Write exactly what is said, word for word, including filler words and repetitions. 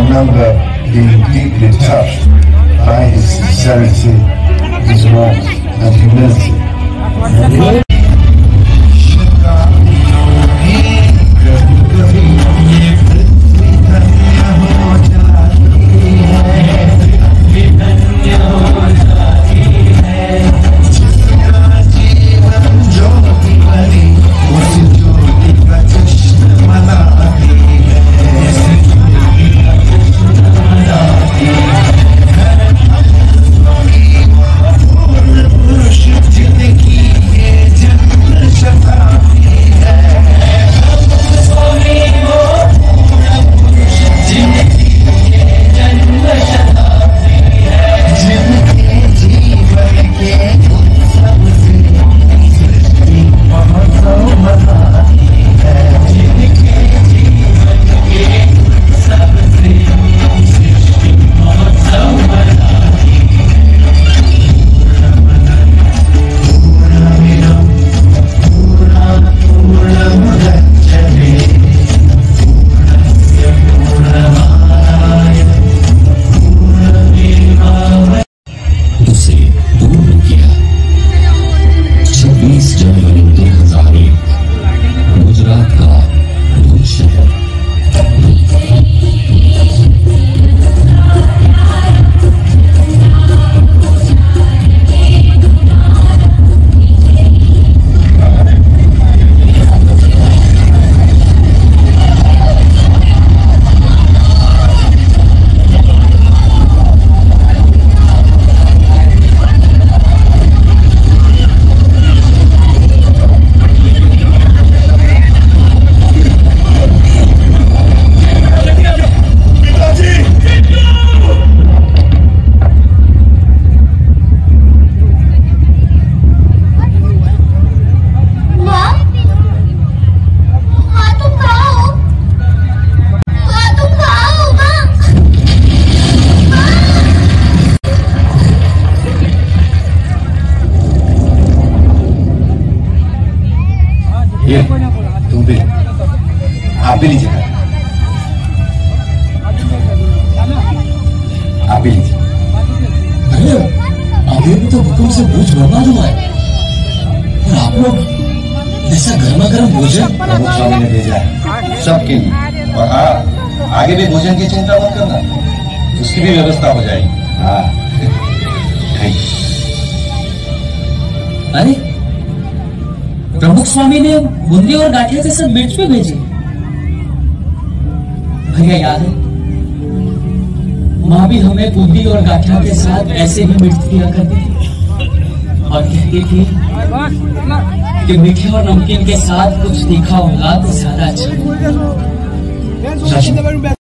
remember being deeply touched by his sincerity, his warmth and humility. ये तुम भी आप भी लीजिए, आप भी लीजिए। अरे अभी भी तो भूकंप से बूझ बर्बाद हुआ है और आप लोग ऐसा गर्मा गर्म भोजन प्रमुख स्वामी ने भेजा है सबके लिए। और हाँ, आगे भी भोजन की चिंता मत करना, उसकी भी व्यवस्था हो जाएगी। हाँ अरे प्रमुख स्वामी ने बूंदी और गाठिया के साथ मिर्च भी भेजी। भैया याद है, माँ भी हमें बूंदी और गाठिया के साथ ऐसे ही मिर्च दिया करती थी और कहती थी कि मीठे और नमकीन के साथ कुछ तीखा होगा तो ज्यादा अच्छा।